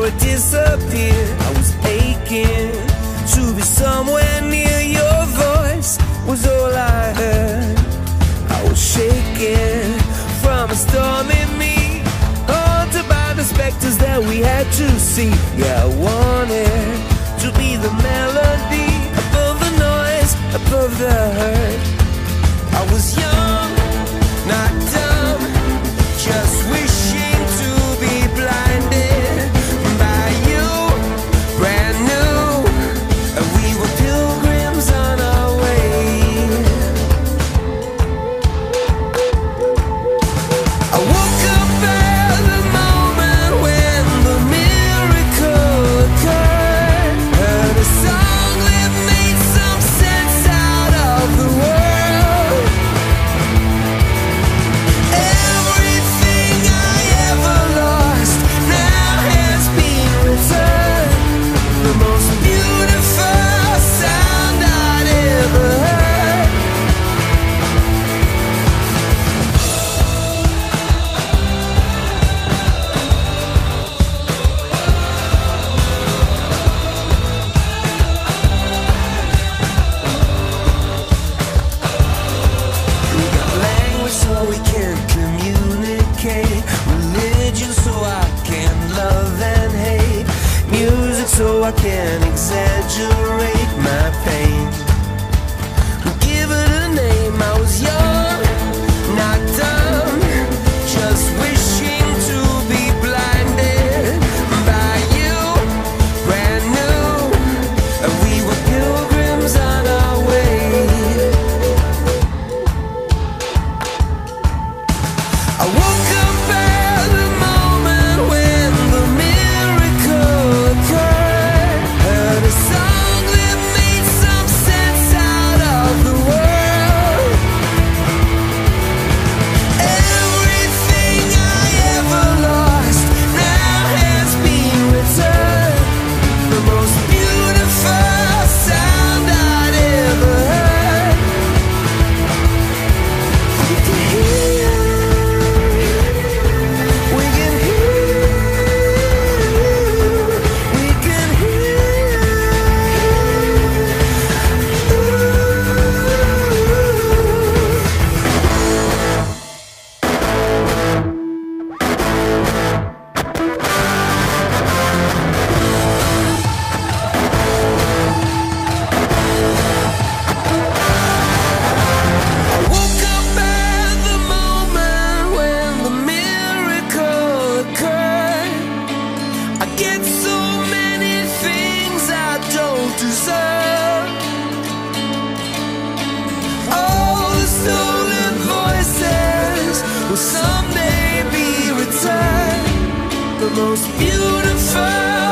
before it disappeared. I was aching to be somewhere near. Your voice was all I heard. I was shaking from a storm in me, haunted by the specters that we had to see. Yeah, I wanted to be the melody above the noise, above the hurt. I was young, not dumb, just wishing to be blinded by you, brand new, and we were pilgrims on our way. I woke up at the moment when the miracle occurred. Heard a song that made some sense out of the world. Everything I ever lost now has been returned. The most beautiful sound I'd ever heard. We got language so we can communicate, religion so I can love and hate, music so I can exaggerate my pain. Give it a name. I was young, not dumb, just wishing to be blinded by you, brand new, and we were pilgrims on our way. I woke up at the moment when the miracle occurred. Heard a song that made some sense out of the world. Everything I ever lost now has been returned. The most beautiful sound I'd ever heard. We can hear, we can hear, we can hear. I woke up at the moment when the miracle occurred. I get so many things I don't deserve. All the stolen voices will someday be returned. The most beautiful